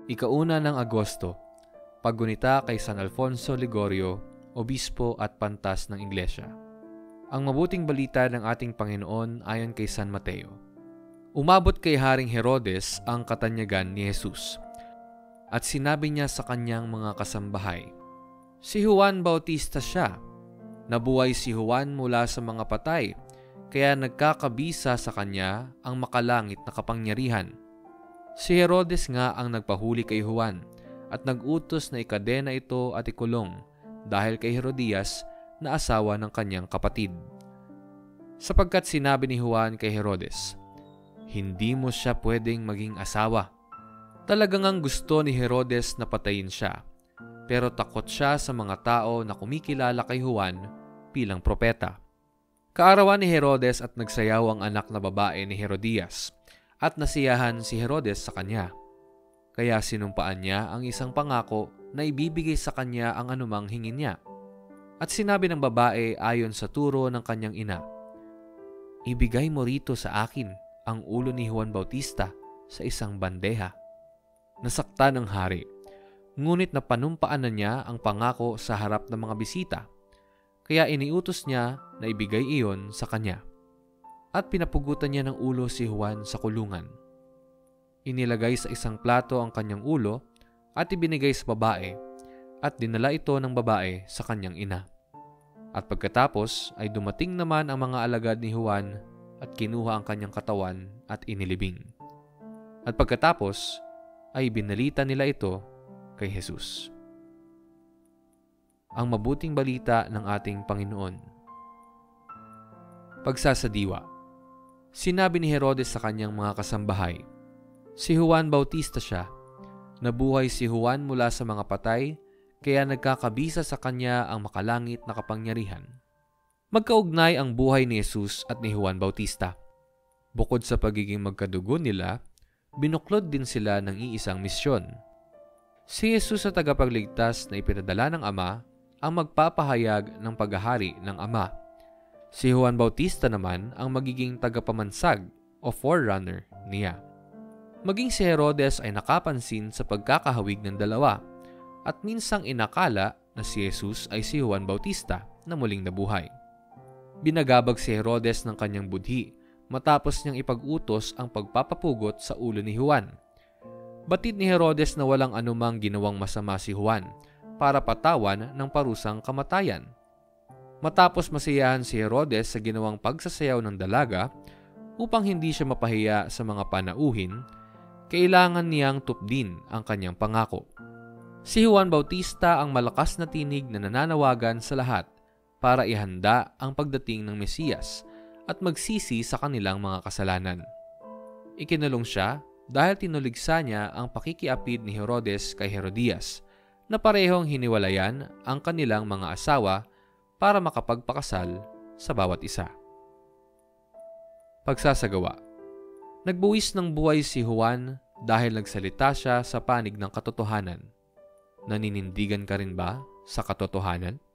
Ika-1 ng Agosto, paggunita kay San Alfonso Ligorio, Obispo at Pantas ng Iglesia. Ang mabuting balita ng ating Panginoon ayon kay San Mateo. Umabot kay Haring Herodes ang katanyagan ni Jesus, at sinabi niya sa kanyang mga kasambahay, "Si Juan Bautista siya. Nabuhay si Juan mula sa mga patay, kaya nagkakabisa sa kanya ang makalangit na kapangyarihan. Si Herodes nga ang nagpahuli kay Juan at nag-utos na ikadena ito at ikulong dahil kay Herodias na asawa ng kanyang kapatid. Sapagkat sinabi ni Juan kay Herodes, 'Hindi mo siya pwedeng maging asawa.' Talagang ang gusto ni Herodes na patayin siya, pero takot siya sa mga tao na kumikilala kay Juan bilang propeta. Kaarawan ni Herodes at nagsayaw ang anak na babae ni Herodias, at nasiyahan si Herodes sa kanya. Kaya sinumpaan niya ang isang pangako na ibibigay sa kanya ang anumang hingin niya. At sinabi ng babae ayon sa turo ng kanyang ina, 'Ibigay mo rito sa akin ang ulo ni Juan Bautista sa isang bandeha.' Nasaktan ang hari, ngunit napanumpaan na niya ang pangako sa harap ng mga bisita, kaya iniutos niya na ibigay iyon sa kanya. At pinapugutan niya ng ulo si Juan sa kulungan. Inilagay sa isang plato ang kanyang ulo at ibinigay sa babae, at dinala ito ng babae sa kanyang ina. At pagkatapos ay dumating naman ang mga alagad ni Juan at kinuha ang kanyang katawan at inilibing. At pagkatapos ay binalita nila ito kay Jesus. Ang mabuting balita ng ating Panginoon. Pagsasadiwa. Sinabi ni Herodes sa kanyang mga kasambahay, "Si Juan Bautista siya. Nabuhay si Juan mula sa mga patay, kaya nagkakabisa sa kanya ang makalangit na kapangyarihan." Magkaugnay ang buhay ni Jesus at ni Juan Bautista. Bukod sa pagiging magkadugo nila, binuklod din sila ng iisang misyon. Si Jesus sa tagapagligtas na ipinadala ng Ama ang magpapahayag ng paghahari ng Ama. Si Juan Bautista naman ang magiging tagapamansag o forerunner niya. Maging si Herodes ay nakapansin sa pagkakahawig ng dalawa at minsang inakala na si Jesus ay si Juan Bautista na muling nabuhay. Binagabag si Herodes ng kanyang budhi matapos niyang ipag-utos ang pagpapapugot sa ulo ni Juan. Batid ni Herodes na walang anumang ginawang masama si Juan para patawan ng parusang kamatayan. Matapos masiyahan si Herodes sa ginawang pagsasayaw ng dalaga upang hindi siya mapahiya sa mga panauhin, kailangan niyang tupdin ang kanyang pangako. Si Juan Bautista ang malakas na tinig na nananawagan sa lahat para ihanda ang pagdating ng Mesiyas at magsisi sa kanilang mga kasalanan. Ikinulong siya dahil tinuligsa niya ang pakikiapid ni Herodes kay Herodias na parehong hiniwalayan ang kanilang mga asawa para makapagpakasal sa bawat isa. Pagsasagawa. Nagbuwis ng buhay si Juan dahil nagsalita siya sa panig ng katotohanan. Naninindigan ka rin ba sa katotohanan?